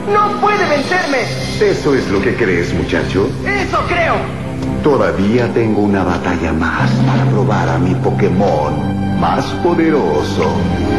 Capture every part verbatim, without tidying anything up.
¡No puede vencerme! ¿Eso es lo que crees, muchacho? ¡Eso creo! Todavía tengo una batalla más para probar a mi Pokémon más poderoso.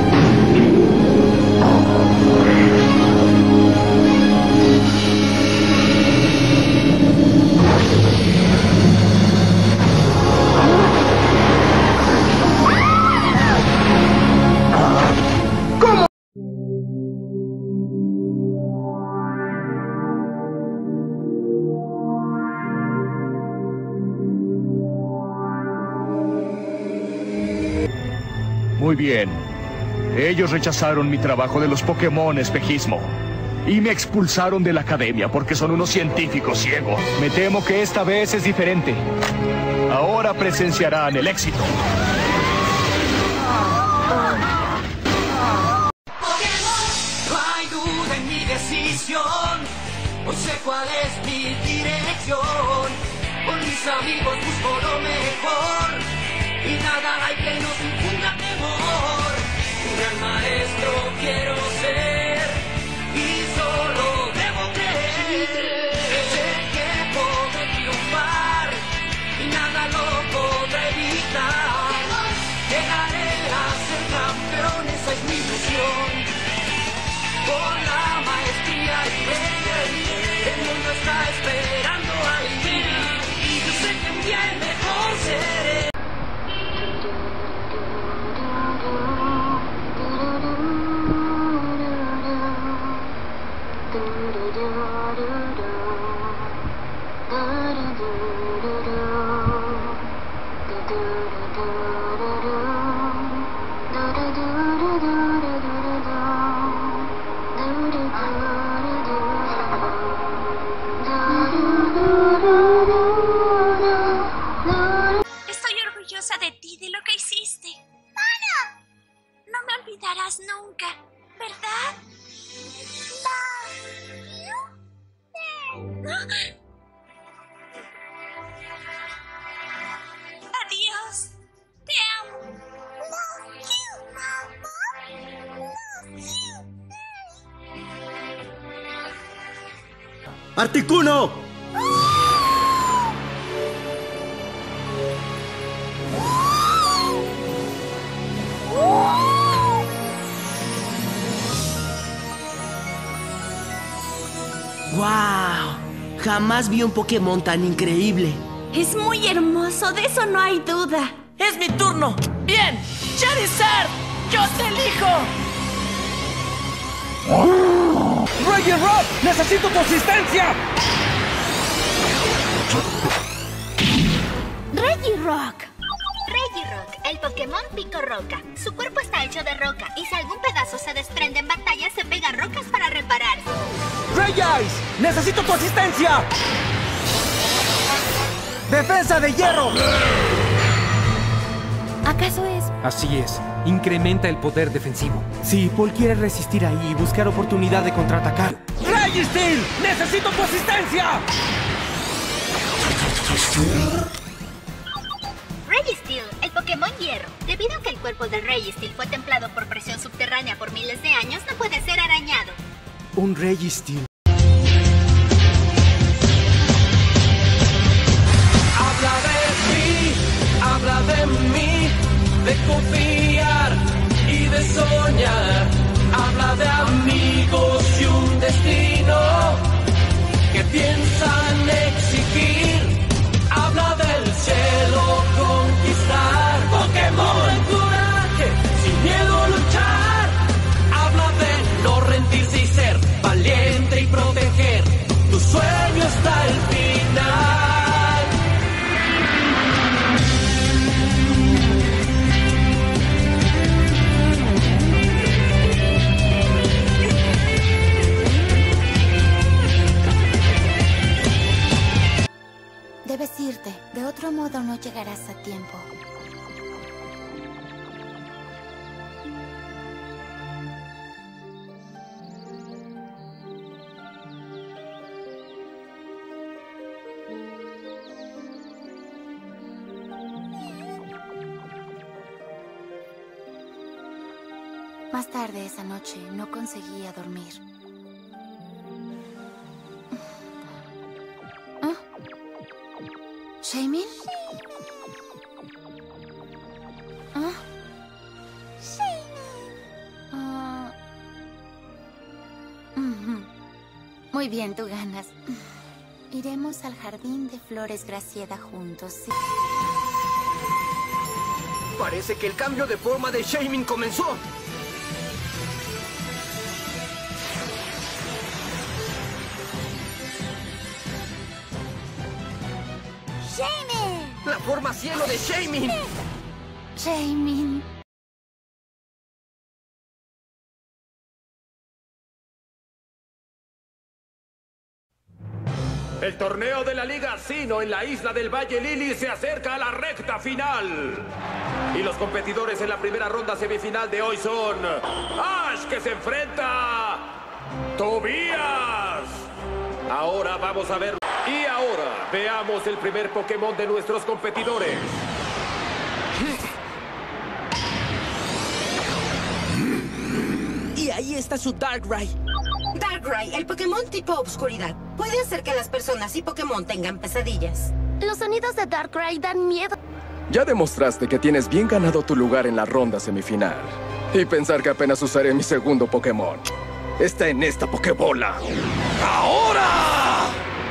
Muy bien. Ellos rechazaron mi trabajo de los Pokémon espejismo. Y me expulsaron de la academia porque son unos científicos ciegos. Me temo que esta vez es diferente. Ahora presenciarán el éxito. Pokémon, no hay duda en mi decisión. No sé cuál es mi dirección. Con mis amigos busco lo mejor. Y nada hay que nos infunda temor. Un gran maestro quiero ser y solo debo creer. Sé que podré triunfar y nada lo podrá evitar. Llegaré a ser campeón, esa es mi ilusión. Con la maestría iré, el mundo está esperando a mí. Y yo sé que un día el mejor seré. Estoy orgullosa de ti, de lo que hiciste. ¡Mana! No me olvidarás nunca, ¿verdad? Adiós. Te amo. Love you, Mama. Love you. ¡Articuno! ¡Wow! Jamás vi un Pokémon tan increíble. Es muy hermoso, de eso no hay duda. ¡Es mi turno! ¡Bien! ¡Charizard! ¡Yo te elijo! ¡Regirock! ¡Necesito tu asistencia! Regirock. Regirock, el Pokémon Pico Roca. Su cuerpo está hecho de roca y si algún pedazo se desprende en batalla, se pega a rocas para reparar. ¡Regice! ¡Necesito tu asistencia! ¡Defensa de hierro! ¿Acaso es? Así es. Incrementa el poder defensivo. Sí, Paul quiere resistir ahí y buscar oportunidad de contraatacar. ¡Registeel! ¡Necesito tu asistencia! Registeel, el Pokémon Hierro. Debido a que el cuerpo de Registeel fue templado por presión subterránea por miles de años, no puede ser arañado. Un Registeel. Habla de mí, habla de mí, de confiar y de soñar. Habla de amigos y un destino que piensan exigir. Habla del cielo conquistar. Pokémon, coraje, sin miedo luchar. Habla de no rendirse y ser valiente y proteger. Tu sueño está al final. Debes irte, de otro modo no llegarás a tiempo. Más tarde esa noche no conseguía dormir. ¿Shaymin? ¿Ah? Shaymin. Ah. Ujú. Muy bien, tú ganas. Iremos al jardín de flores Graciela juntos, ¿sí? Parece que el cambio de forma de Shaymin comenzó. Shaymin. La forma cielo de Shaymin. Shaymin. El torneo de la Liga Sinnoh en la isla del Valle Lily se acerca a la recta final. Y los competidores en la primera ronda semifinal de hoy son Ash, que se enfrenta a Tobias. Ahora vamos a ver. Y ahora veamos el primer Pokémon de nuestros competidores. Y ahí está su Darkrai. Darkrai, el Pokémon tipo Obscuridad, puede hacer que las personas y Pokémon tengan pesadillas. Los sonidos de Darkrai dan miedo. Ya demostraste que tienes bien ganado tu lugar en la ronda semifinal. Y pensar que apenas usaré mi segundo Pokémon está en esta Pokébola. ¡Ahora!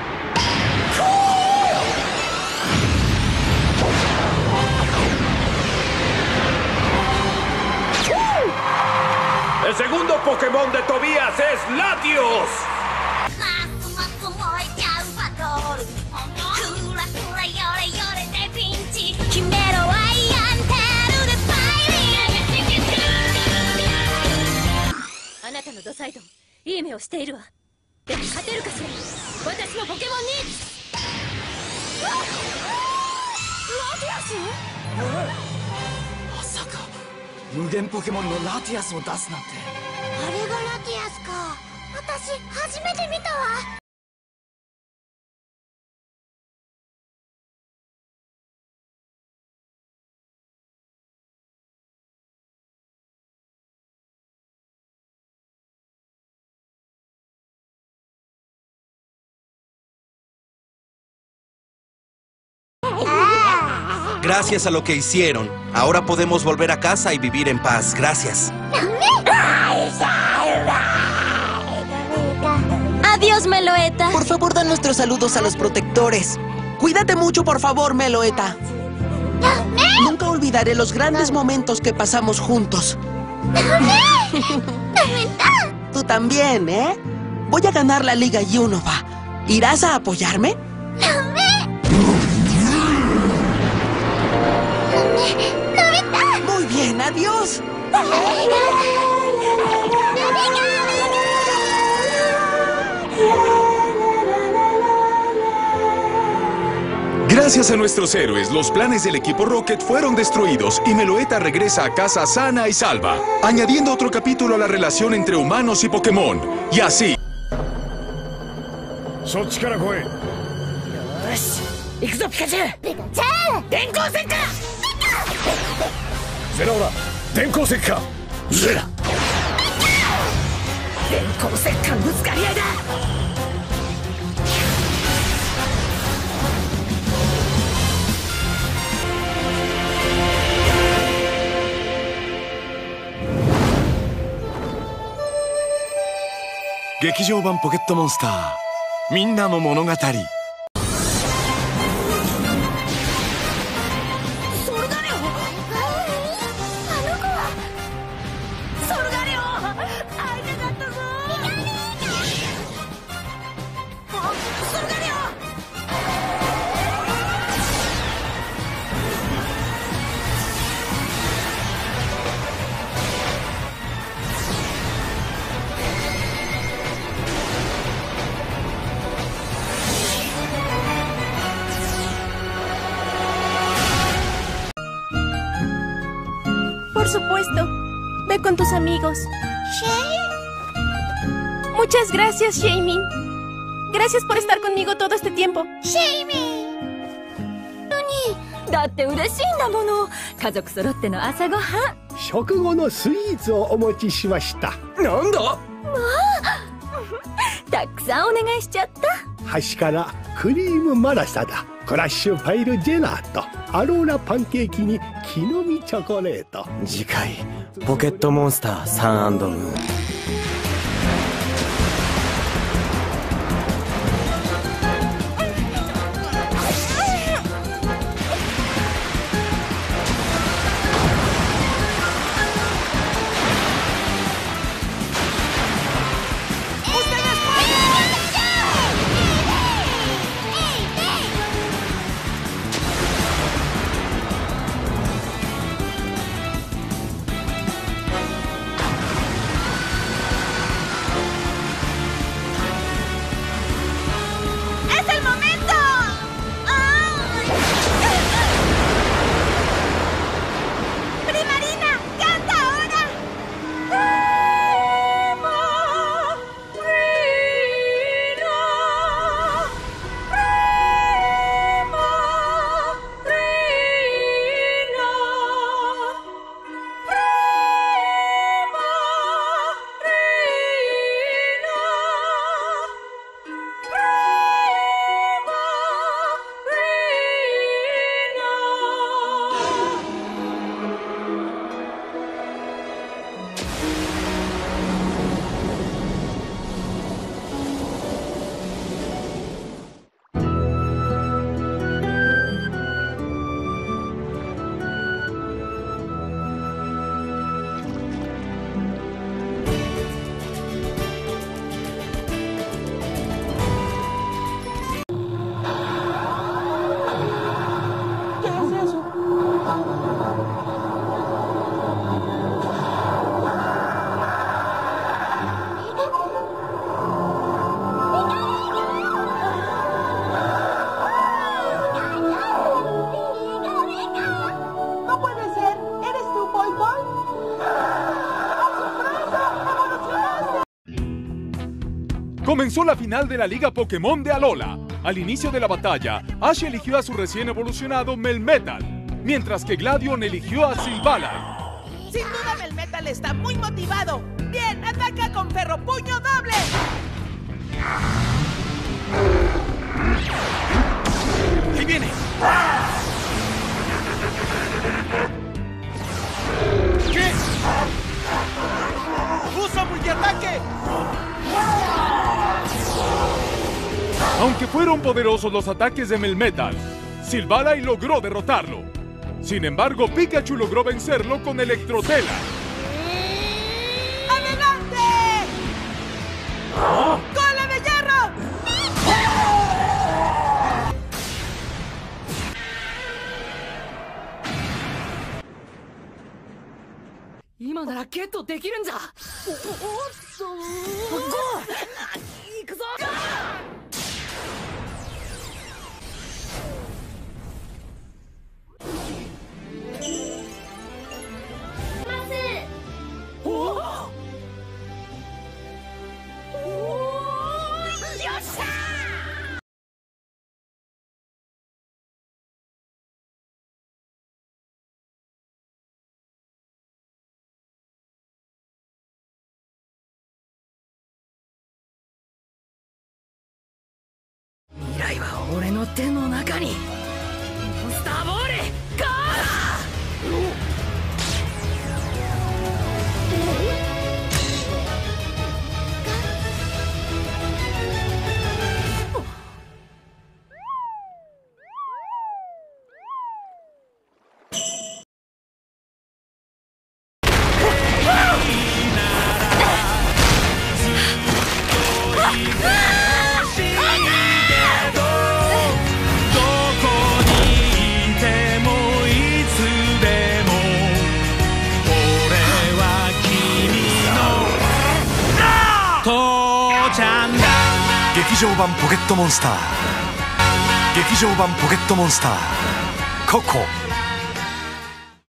El segundo Pokémon de Tobias es Latios. Mugen Pokémonのラティアスを出すなんて。 あれがラティアスか。私初めて見たわ。 Gracias a lo que hicieron, ahora podemos volver a casa y vivir en paz. Gracias. Adiós, Meloetta. Por favor, da nuestros saludos a los protectores. Cuídate mucho, por favor, Meloetta. Nunca olvidaré los grandes momentos que pasamos juntos. Tú también, ¿eh? Voy a ganar la Liga Unova. ¿Irás a apoyarme? Muy bien, adiós. Gracias a nuestros héroes, los planes del equipo Rocket fueron destruidos y Meloetta regresa a casa sana y salva, añadiendo otro capítulo a la relación entre humanos y Pokémon. Y así... ¡Ikuzo, Pikachu! ¡Pikachu! ¡Denkou Sekka! ¡Zeraora! ¡Denkou Sekka! ¡Zera! ¡Denkou Sekka! ¡Buzukariai da! Gekijou版ポケットモンスターみんなの物語。 Por supuesto. Ve con tus amigos. ¿Shay? Muchas gracias, Shaymin. Gracias por estar conmigo todo este tiempo. Shaymin! だって嬉しいんだもの。家族揃っての朝ごはん。 食後のスイーツをお持ちしました。 なんだ？ まあたくさんお願いしちゃった。 端からクリームマラサダ、クラッシュパイルジェラート、アローラパンケーキに木の実チョコレート。 次回ポケットモンスターサン&ムーン。 Comenzó la final de la Liga Pokémon de Alola. Al inicio de la batalla, Ash eligió a su recién evolucionado Melmetal, mientras que Gladion eligió a Silvally. Sin duda Melmetal está muy motivado. Bien, ataca con Ferropuño Doble. ¡Ahí viene! ¿Qué? ¡Usa multiataque! Aunque fueron poderosos los ataques de Melmetal, Silvally logró derrotarlo. Sin embargo, Pikachu logró vencerlo con Electrotela. ¡Adelante! ¿Ah? ¡Cola de hierro! ¡Ahoraならゲットできるんじゃ！おおっと！ゴー！行くぞ！未来は俺の手の中に。モンスターボールゴー！ 劇場版ポケットモンスター劇場版ポケットモンスターココ